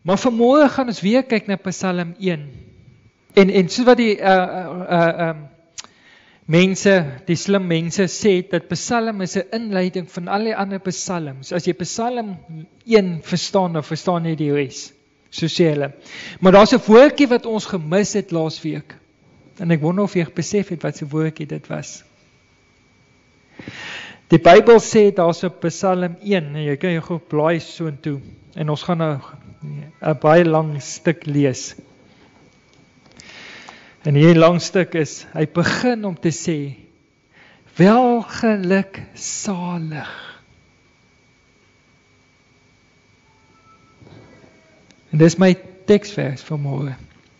Maar vanmôre gaan ons weer kyk na Psalm 1. En soos wat die mense, die slim mense sê, dat Psalm is 'n inleiding van al die ander psalms. As jy Psalm 1 verstaan, dan verstaan jy die res. So sê hulle. Maar daar's 'n woordjie wat ons gemis het laasweek. En ek wonder of jy besef het wat se woordjie dit was. Die Bybel sê daar's op Psalm 1, en jy kan gou blaai so intoe, en ons gaan nou 'n baie lang stuk lees. En hierdie lang stuk is, hy begin om te sê, welgeluksalig. En dis my teksvers vanmôre.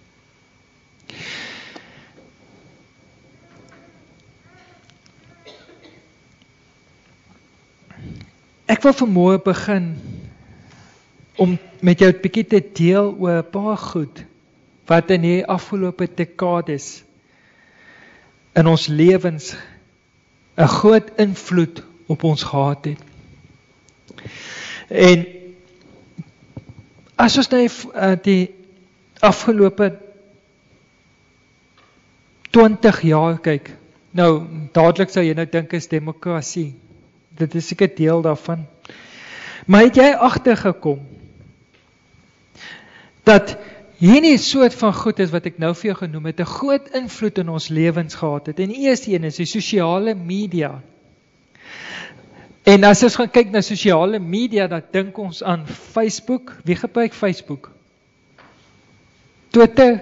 Ek wil vanmôre begin om met jou 'n bietjie te deel oor 'n paar goed wat in die afgelope dekades in ons lewens 'n groot invloed op ons gehad het. En as ons nou die afgelope 20 jaar kyk, nou dadelik sou jy nou dink is demokrasie. Dit is seker deel daarvan. Maar het jy agtergekom dat hierdie soort van goed is wat ek nou vir jou genoem het, 'n groot invloed in ons lewens gehad het. En die eerste een is die sosiale media. En as ons gaan kyk na sosiale media, dan dink ons aan Facebook. Wie gebruik Facebook? Twitter.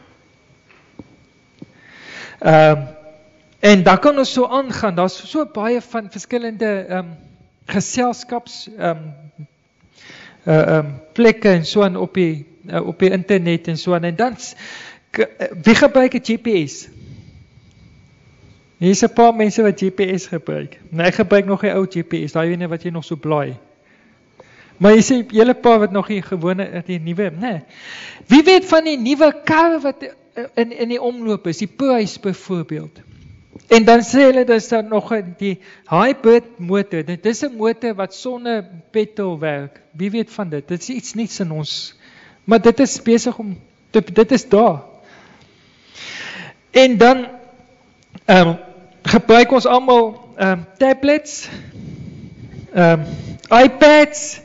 En daar kan ons so aangaan, daar's so baie van verskillende geselskaps plekke en so aan op die internet en so aan. En dan, wie gebruik 'n GPS? Hier is 'n paar mense wat GPS gebruik. Nou, ek gebruik nog 'n ou GPS, daai ene wat jy nog so blaai. Maar jy sê, julle paar wat nog die gewone, die nuwe, nee. Wie weet van die nuwe karre wat in die omloop is, die Prius byvoorbeeld. En dan sê hulle, dis daar nog die hybrid motor. Dit is 'n motor wat sonder petrol werk. Wie weet van dit? Dit is iets niets in ons. Maar dit is besig om, dit is daar. En dan gebruik ons almal tablets, iPads,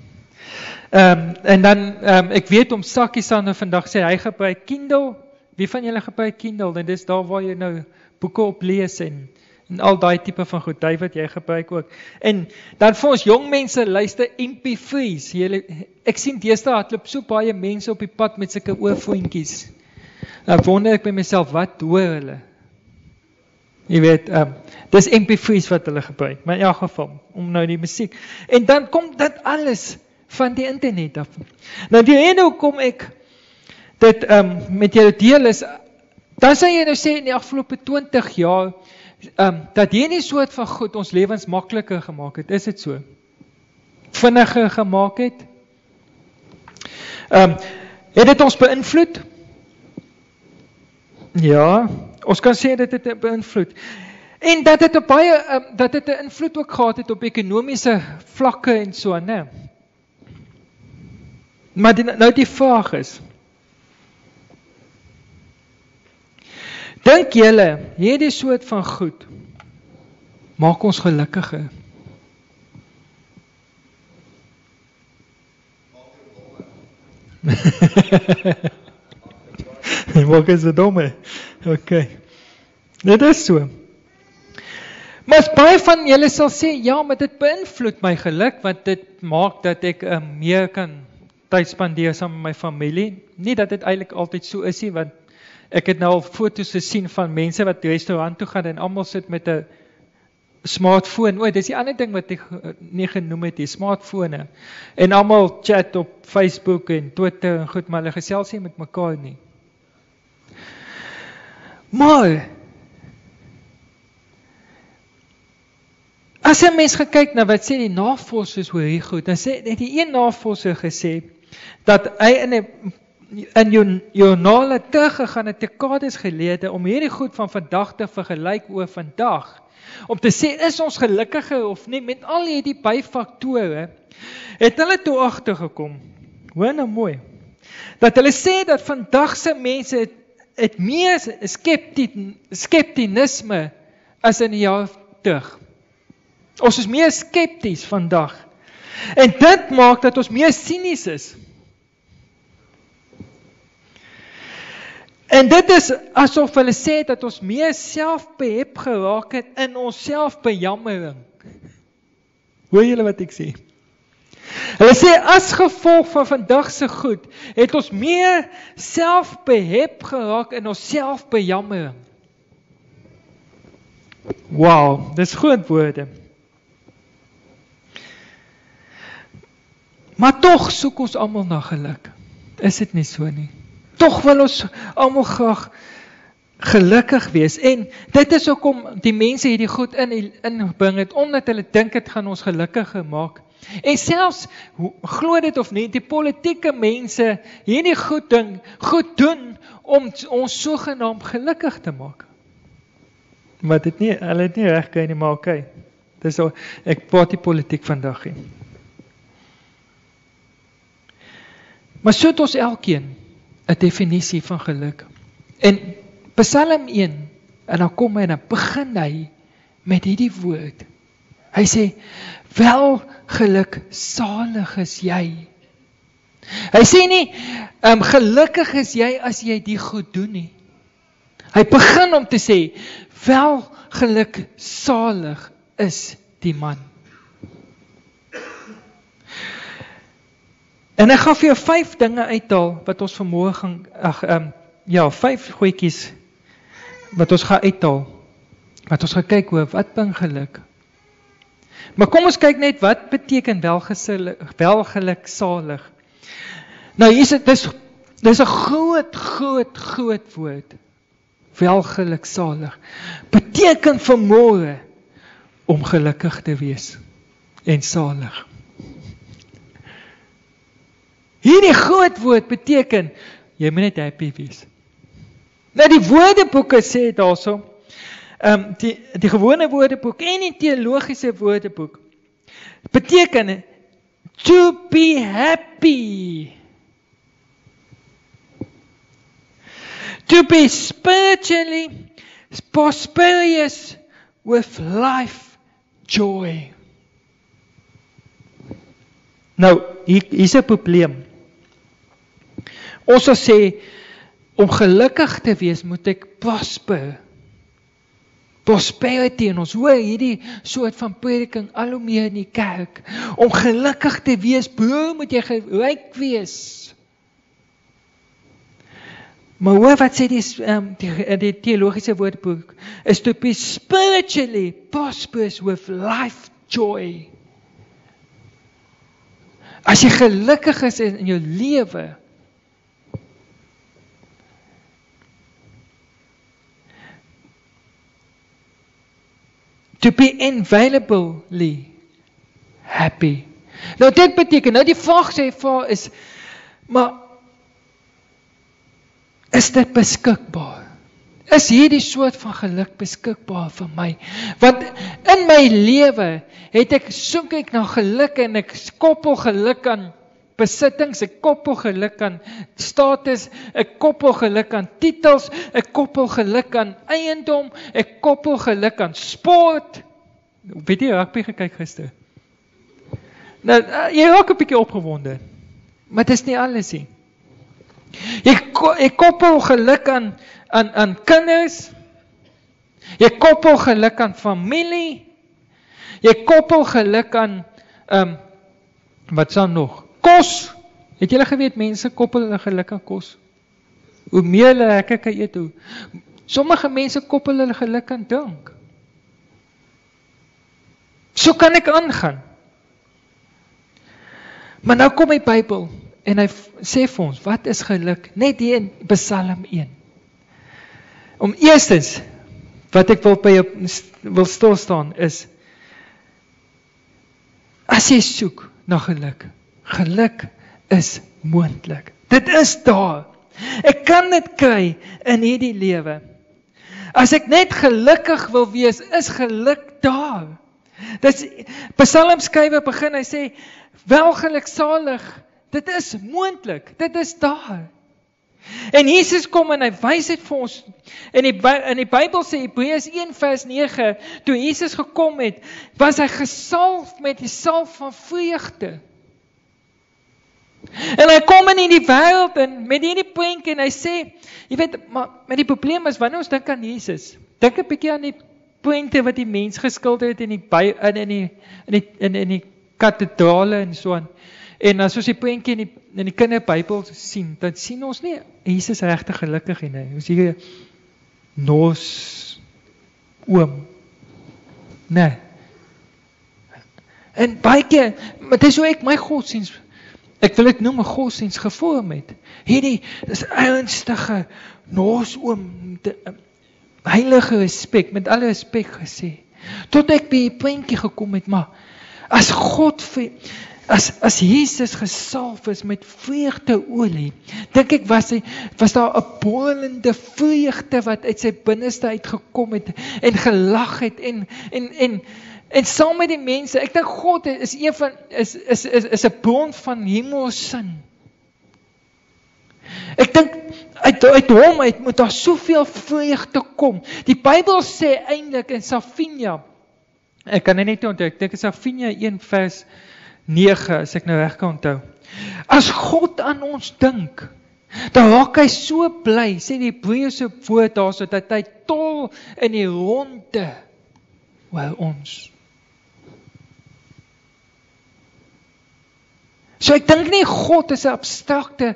en dan, ek weet om Sakkie aan vandag sê, hy gebruik Kindle. Wie van julle gebruik Kindle? En dis daar waar jy nou boeke op lees en al daai tipe van goed, David, jy gebruik ook. En dan vir ons jong mense luister MP3's. Ek sien deesdae hardloop so baie mense op die pad met sulke oorfoontjies. Ek wonder ek by myself, wat hoor hulle? Jy weet, dis MP3's wat hulle gebruik, maar in elk geval, om nou die musiek. En dan kom dit alles van die internet af. Nou die rede hoekom ek dit met julle deel is, dan sal jy nou sê in die afgelope 20 jaar, dat hierdie soort van goed ons lewens makliker gemaak het, is dit so? Vinniger gemaak het? Het dit ons beïnvloed? Ja, ons kan sê dat dit beïnvloed. En dat dit dat dit 'n invloed ook gehad het op ekonomiese vlakke en so, né? Maar nou die vraag is, dink julle, hierdie soort van goed maak ons gelukkiger? Maak is dit domme? Okay. Dit is so. Maar baie van julle sal sê, ja, maar dit beïnvloed my geluk, want dit maak dat ek meer kan tyd spandeer saam met my familie. Nie dat dit eintlik altyd so is nie, want ek het nou al foto's gesien van mense wat restaurant toe gaan en almal sit met 'n smartphone. Dis die ander ding wat ek nie genoem het, die smartphone. En almal chat op Facebook en Twitter en goed, maar hulle gesels nie met mekaar nie. Maar as 'n mens gekyk na wat sê die navorsers oor hier goed, dan sê die een navorser gesê dat hy in journale teruggegaan het dekades gelede om hierdie goed van vandag te vergelyk oor vandag. Om te sê, is ons gelukkiger of nie, met al hierdie byfaktore, het hulle toe agtergekom. Hoor nou mooi. dat hulle sê dat vandag se mense het meer skeptisisme as in 'n jaar terug. Ons is meer skepties vandag. En dit maak dat ons meer sinies is. En dit is asof hulle sê dat ons meer selfbehep geraak het in ons selfbejammering. Hoor julle wat ek sê? Hulle sê as gevolg van vandag se goed, het ons meer selfbehep geraak in ons selfbejammering. Wow, dis groot woorde. Maar tog soek ons almal na geluk. Is dit nie so nie? Tog wil ons almal graag gelukkig wees. En dit is hoekom die mense hierdie goed inbring het, omdat hulle dink dit gaan ons gelukkiger maak. En selfs, glo dit of nie, die politieke mense hierdie goed doen om ons sogenaamd gelukkig te maak. Maar hulle het nie reg gekry nie, maar oké. Dis so, ek praat die politiek vandag nie. Maar so het ons elkeen 'n definisie van geluk. En Psalm 1, en dan kom hy en dan begin hy met hierdie woord. Hy sê, welgeluksalig is jy. Hy sê nie, gelukkig is jy as jy die goed doen nie. Hy begin om te sê, welgeluksalig is die man. En ek gaan vir jou 5 dinge uithaal, wat ons vanmôre gaan, 5 goedjies, wat ons gaan uithaal, wat ons gaan kyk oor, wat bring geluk? Maar kom ons kyk net, wat beteken welgeluksalig? Nou, dis 'n groot woord, welgeluksalig, beteken vanmôre, om gelukkig te wees, en salig. Hierdie groot woord beteken, jy moet net happy wees. Nou die woordeboeke sê daarso, die gewone woordeboek en die teologiese woordeboek, beteken, to be happy. To be spiritually prosperous with life joy. Nou, hier is 'n probleem. Ons sal sê, om gelukkig te wees, moet ek prosper. Prosperity, en ons hoor hierdie soort van prediking al hoe meer in die kerk. Om gelukkig te wees, broer, moet jy ryk wees. Maar hoor wat sê die teologiese woordeboek, is to be spiritually prosperous with life joy. As jy gelukkig is in jou lewe, to be invaluably happy. Nou dit beteken, nou die vraag sê is, maar is dit beskikbaar? Is hierdie soort van geluk beskikbaar vir my? Want in my lewe soek ek na geluk en ek koppel geluk aan besittings, ek koppel geluk aan status, ek koppel geluk aan titels, ek koppel geluk aan eiendom, ek koppel geluk aan sport. Weet jy rugby gekyk gister? Nou, jy raak 'n bietjie opgewonde, maar dit is nie alles nie. Jy koppel geluk aan kinders, jy koppel geluk aan familie, jy koppel geluk aan, wat sal nog? Kos. Het julle geweet, mense koppel hulle geluk aan kos? Hoe meer hulle lekker kan eet, sommige mense koppel hulle geluk aan drank. So kan ek aangaan. Maar nou kom die Bybel, en hy sê vir ons, wat is geluk? Net hier in Psalm 1. Om eerstens, wat ek wil stilstaan is, as jy soek na geluk, geluk is moontlik. Dit is daar. Ek kan dit kry in hierdie lewe. As ek net gelukkig wil wees, is geluk daar. Psalmskrywer begin, hy sê, welgeluksalig Dit is moontlik, dit is daar. En Jesus kom en hy wys dit vir ons. In die Bybel sê Hebreërs 1 vers 9, toe Jesus gekom het, was hy gesalf met die salf van vreugde. En hy kom in die wêreld en met hierdie prentjie en hy sê, jy weet, maar die probleem is, wanneer ons dink aan Jesus, dink 'n bietjie aan die prente wat die mens geskilder het in die kathedrale en so aan. En as ons die prentjie in die kinderbybel sien, dan sien ons nie Jesus regtig gelukkig nie. Ons hier nos oom. Nee. En baie keer, maar dis hoe ek my godsdiens, ek wil dit noem 'n godsdiens gevorm het. Hierdie is ernstige nos oom, heilige respek, met alle respek gesê. Tot ek by die prentjie gekom het, maar as God As Jesus gesalf is met vreugdeolie, dink ek was daar 'n bollende vreugde wat uit sy binneste uitgekom het en gelag het en saam met die mense. Ek dink God is is 'n bron van hemelsin. Ek dink uit hom moet daar soveel vreugde kom. Die Bybel sê eintlik in Safinia, ek kan dit net onthou, ek dink in Safinia 1 vers 9, as ek nou reg kan onthou. As God aan ons dink, dan raak hy so bly, sê die Hebreëse woord daar, so dat hy tol in die ronde oor ons. So ek dink nie God is 'n abstrakte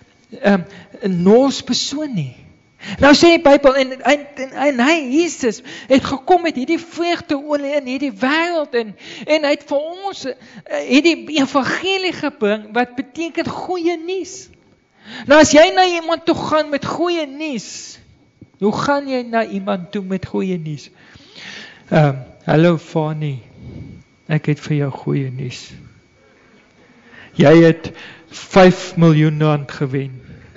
nos persoon nie. Nou sê die Bybel, en hy, Jesus, het gekom met hierdie vreugdeolie in hierdie wêreld, en hy het vir ons hierdie evangelie gebring, wat beteken goeie nuus. Nou as jy na iemand toe gaan met goeie nuus, hoe gaan jy na iemand toe met goeie nuus? Hallo Fanny, ek het vir jou goeie nuus. Jy het 5 miljoen rand gewen.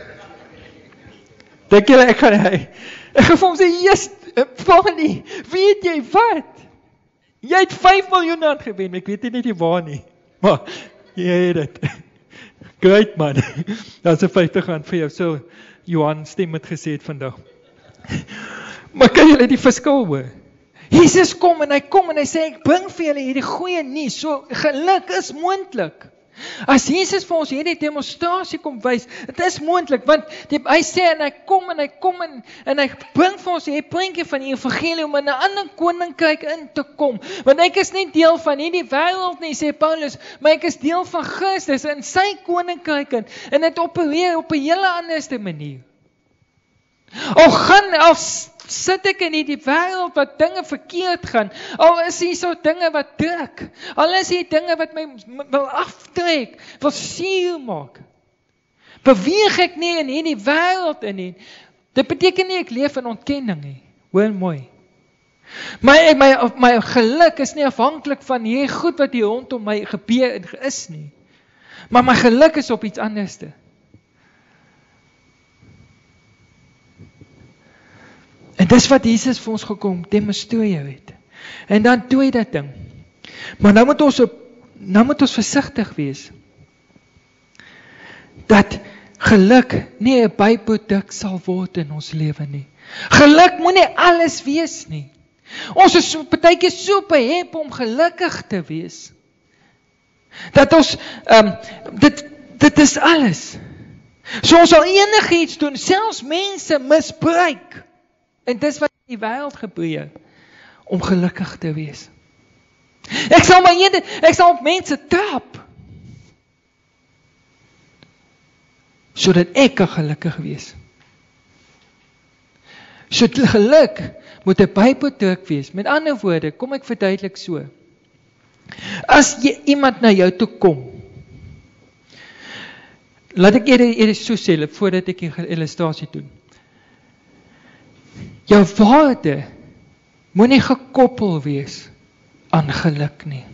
Dink julle ek gaan vir hom sê, yes, Fanny, weet jy wat? Jy het 5 miljoen rand gewen, ek weet nie die waar nie, maar jy het dit. Great man, dat is 'n 50 rand vir jou, so Johan Stem het gesê het vandag. Maar kan julle die verskil hoor? Jesus kom en hy sê, ek bring vir julle hierdie goeie nuus, so geluk is moontlik. As Jesus vir ons hierdie demonstrasie kom wys, dit is moontlik, want hy sê en hy kom en hy bring vir ons hierdie prentjie van die evangelie om in 'n ander koninkryk in te kom. Want ek is nie deel van hierdie wêreld nie, sê Paulus, maar ek is deel van Christus in sy koninkryk en dit opereer op 'n hele anderste manier. Al sit ek in hierdie wêreld wat dinge verkeerd gaan, al is hier so dinge wat druk, al is hier dinge wat my wil aftrek, wil seer maak, beweeg ek nie in hierdie wêreld in nie. Dit beteken nie ek leef in ontkenning nie, hoor mooi. My geluk is nie afhanklik van hierdie goed wat hier rondom my gebeur en is nie, maar my geluk is op iets anderste. En dis wat Jesus vir ons gekom demonstreer het. En dan tweede ding. Maar nou moet ons versigtig wees. Dat geluk nie 'n byproduk sal word in ons lewe nie. Geluk moet nie alles wees nie. Ons is partykeer so behep om gelukkig te wees. Dat ons dit is alles. So ons sal enigiets doen, selfs mense misbruik. En dis wat in die wêreld gebeur, om gelukkig te wees. Ek sal op mense trap, sodat ek kan gelukkig wees. So geluk moet 'n byproduk wees. Met ander woorde, kom ek verduidelik so. As iemand na jou toe kom, laat ek eers so sê, voordat ek die illustrasie doen. Jou waarde moet nie gekoppel wees aan geluk nie.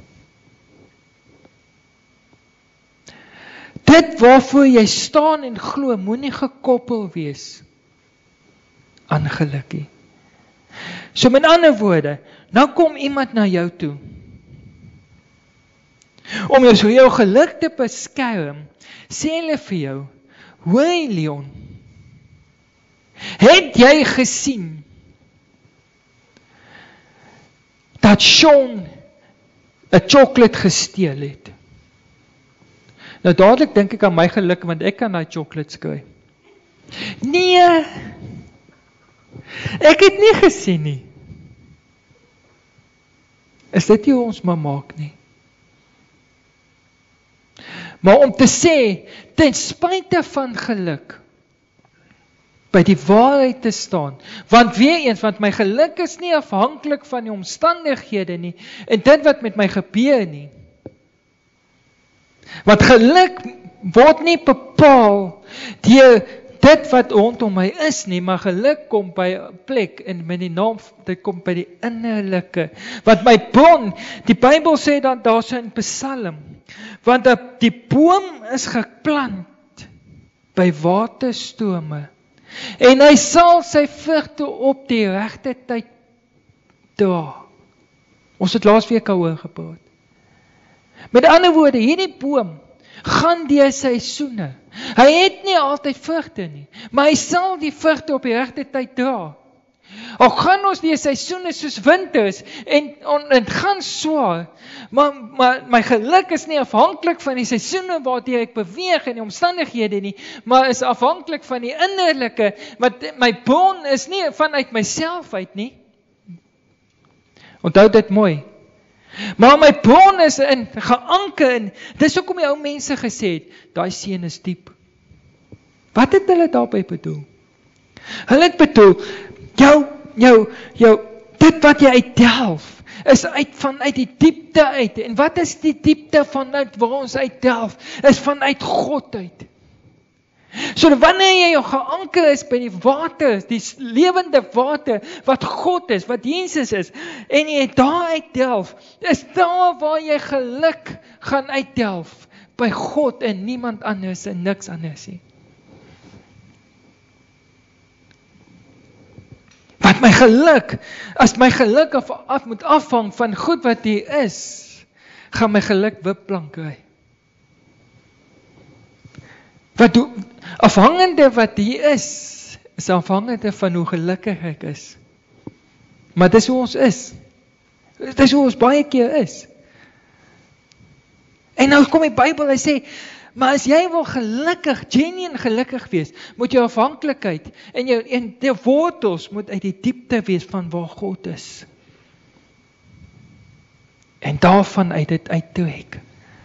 Dit waarvoor jy staan en glo, moet nie gekoppel wees aan geluk nie. So met ander woorde, nou kom iemand na jou toe. om jou geluk te beskerm, sê hulle vir jou, hoi Leon, het jy gesien dat Sean 'n chocolate gesteel het? Nou dadelik dink ek aan my geluk, want ek kan daai chocolates kry. Nee, ek het nie gesien nie. Is dit nie hoe ons maar maak nie? Maar om te sê, ten spyte van geluk, by die waarheid te staan, want weer eens, want my geluk is nie afhanklik van die omstandighede nie, en dit wat met my gebeur nie. Want geluk word nie bepaal deur dit wat rondom my is nie, maar geluk kom by 'n plek, en met die naam, dit kom by die innerlike. Want my bron, die Bybel sê dan daar so in Psalm, want die boom is geplant by waterstrome, en hy sal sy vrugte op die regte tyd dra. Ons het laasweek daaroor gepraat. Met ander woorde, hierdie boom gaan deur seisoene. Hy het nie altyd vrugte nie, maar hy sal die vrugte op die regte tyd dra. Al gaan ons deur seisoene soos winters, en dit gaan swaar, maar my geluk is nie afhanklik van die seisoene waardeur ek beweeg en die omstandighede nie, maar is afhanklik van die innerlike, want my bron is nie vanuit myself uit nie. Onthou dit mooi. Maar my bron is geanker in, dis hoekom die ou mense gesê het, daai see is diep. Wat het hulle daarby bedoel? Hulle het bedoel, dit wat jy uitdelf, is vanuit die diepte uit. En wat is die diepte vanuit waar ons uitdelf? Is vanuit God uit. So wanneer jy geanker is by die water, die lewende water, wat God is, wat Jesus is, en jy daar uitdelf, is daar waar jy geluk gaan uitdelf, by God en niemand anders en niks anders nie. Want my geluk, as my geluk moet afhang van goed wat hier is, gaan my geluk wipplank kry. Afhangende wat hier is afhangende van hoe gelukkig ek is. Maar dis hoe ons is. Dis hoe ons baie keer is. En nou kom die Bybel, hy sê, maar as jy wil gelukkig, genuine gelukkig wees, moet jou afhanklikheid en jou wortels moet uit die diepte wees van waar God is. En daarvan uit dit uittrek.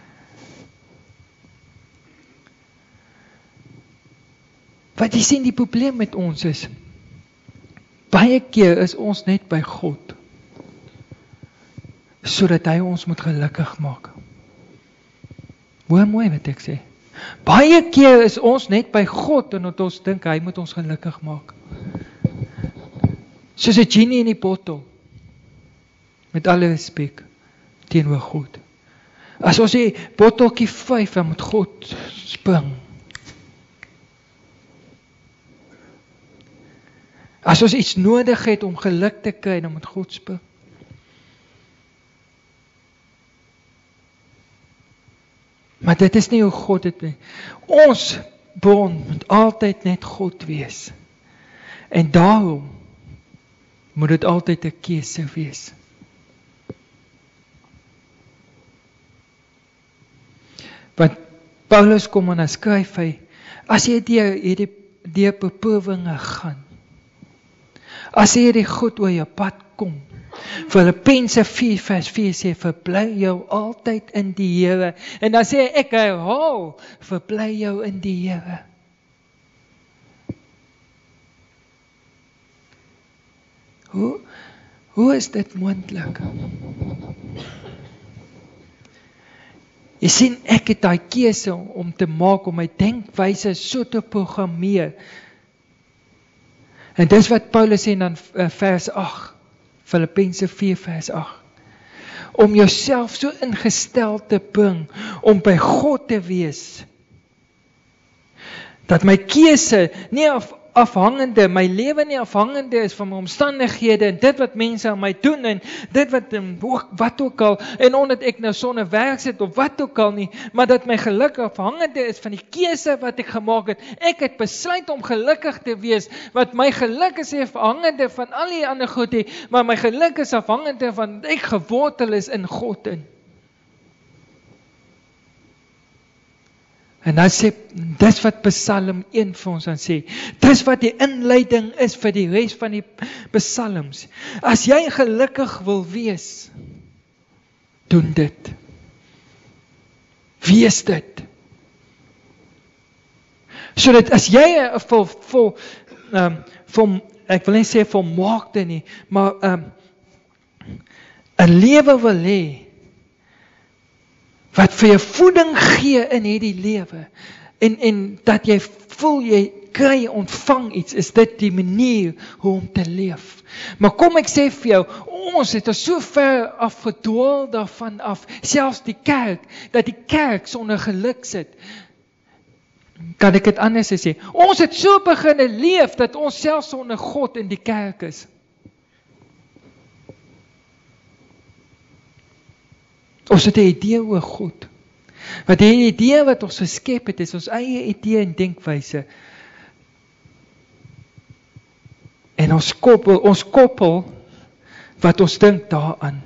Wat jy sien, die probleem met ons is, baie keer is ons net by God, sodat hy ons moet gelukkig maak. Hoor mooi wat ek sê. Baie keer is ons net by God, en ons dink hy moet ons gelukkig maak. Soos 'n genie in die bottel, met alle respek, teenoor God. As ons die botteltjie 5, dan moet God spring. As ons iets nodig het om geluk te kry, dan moet God spring. Maar dit is nie hoe God dit doen. Ons bron moet altyd net God wees. En daarom moet dit altyd 'n keuse wees. Want Paulus kom en skryf hy, as jy deur beproewinge gaan, as jy die goed oor jou pad kom, Filippense 4:4 sê, verbly jou altyd in die Here. En dan sê ek herhaal, verbly jou in die Here. Hoe is dit moontlik? Jy sien, ek het daai keuse om te maak, om my denkwyse so te programmeer. En dis wat Paulus sê dan vers 8, Filippense 4 vers 8. Om jouself so ingestel te bring, om by God te wees. Dat my keuse nie afhangende, my lewe nie afhangende is van my omstandighede en dit wat mense aan my doen en dit wat ook al, en omdat ek nou sonder werk sit of wat ook al nie, maar dat my geluk afhangende is van die keuse wat ek gemaak het. Ek het besluit om gelukkig te wees, want my geluk is nie afhangende van al die ander goed nie, maar my geluk is afhangende van ek gewortel is in God in. En dan sê, dis wat Psalm 1 vir ons dan sê, dis wat die inleiding is vir die res van die psalms. As jy gelukkig wil wees, doen dit. Wees dit. Sodat as jy ek wil nie sê volmaakte nie, maar 'n lewe wil hê, wat vir jou voeding gee in hierdie lewe, en dat jy voel, jy kry, ontvang iets, is dit die manier hoe om te leef. Maar kom ek sê vir jou, ons het so ver afgedwaal daarvan af, selfs die kerk, dat die kerk sonder geluk sit. Kan ek dit anders sê? Ons het so beginne leef, dat ons selfs sonder God in die kerk is. Ons het 'n idee oor God. Want die idee wat ons geskep het, is ons eie idee en denkwyse. En ons koppel wat ons dink daaraan.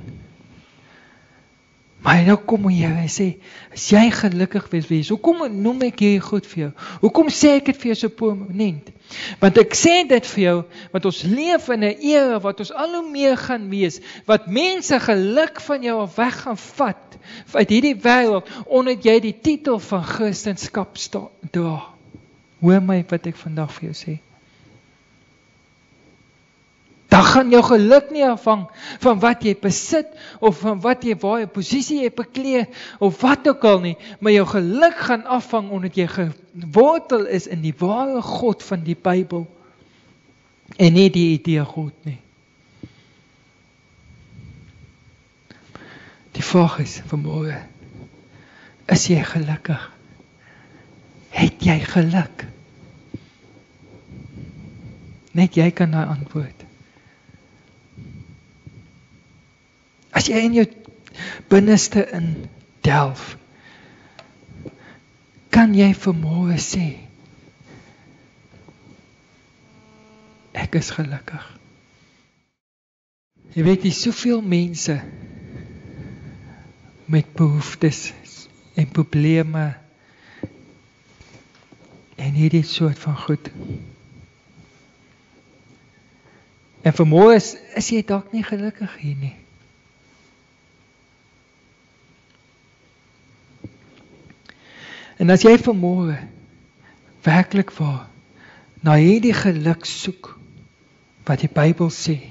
Maar nou kom jy en sê, as jy gelukkig wees, hoekom noem ek hierdie goed vir jou? Hoekom sê ek dit vir jou so prominent? Want ek sê dit vir jou, want ons leef in 'n era wat ons al hoe meer gaan wees, wat mense geluk van jou af weg gaan vat, uit hierdie wêreld, omdat jy die titel van Christendom dra. Hoor my wat ek vandag vir jou sê. Dan gaan jou geluk nie afhang van wat jy besit, of van waar jy posisie jy beklee, of wat ook al nie, maar jou geluk gaan afhang, omdat jy gewortel is in die ware God van die Bybel, en nie die idee God nie. Die vraag is vanmôre, is jy gelukkig? Het jy geluk? Net jy kan daai antwoord. As jy in jou binneste in delf, kan jy vanmôre sê, ek is gelukkig. Jy weet, jy soveel mense met behoeftes en probleme en hierdie soort van goed. En vanmôre is jy dalk nie gelukkig hier nie. En as jy vanmôre werklik waar na hierdie geluk soek, wat die Bybel sê,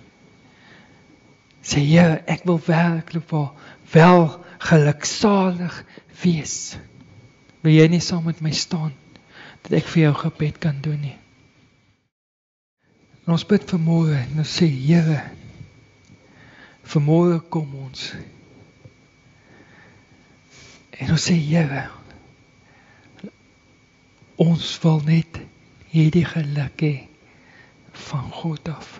Here, ek wil werklik waar wel geluksalig wees. Wil jy nie saam met my staan, dat ek vir jou gebed kan doen nie? En ons bid vanmôre, en ons sê, Here, vanmôre kom ons. En ons sê, Here, ons wil net hierdie geluk hê van God af.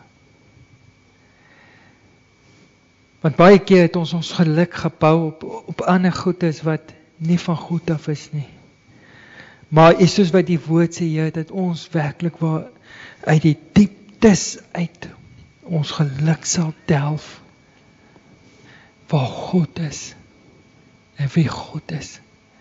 Want baie keer het ons geluk gebou op ander goedes wat nie van God af is nie. Maar is soos wat die woord sê, Here, dat ons werklik waar uit die dieptes uit ons geluk sal delf waar God is en wie God is.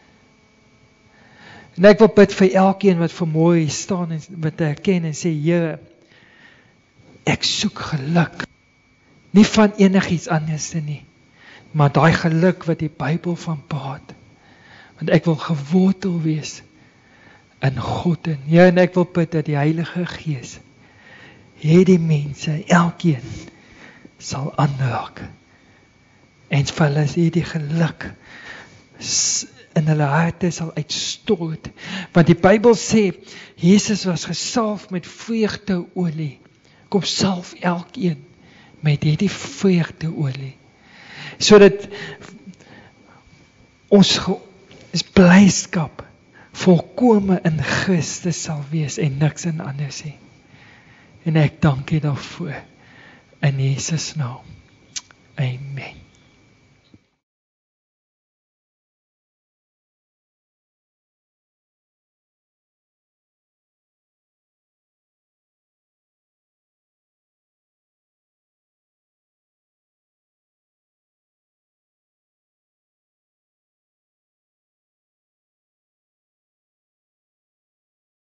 En ek wil bid vir elkeen wat vanmôre hier staan en wat herken en sê, Here, ek soek geluk. Nie van enigiets anders nie, maar daai geluk wat die Bybel van praat. Want ek wil gewortel wees in God in. Ja, en ek wil bid dat die Heilige Gees hierdie mense, elkeen, sal aanraak. En vir hulle hierdie geluk in hulle harte sal uitstort. Want die Bybel sê, Jesus was gesalf met vreugdeolie. Kom salf elkeen met hierdie vreugdeolie. Sodat ons blydskap volkome in Christus sal wees en niks in anders nie. En ek dank U daarvoor in Jesus naam. Amen.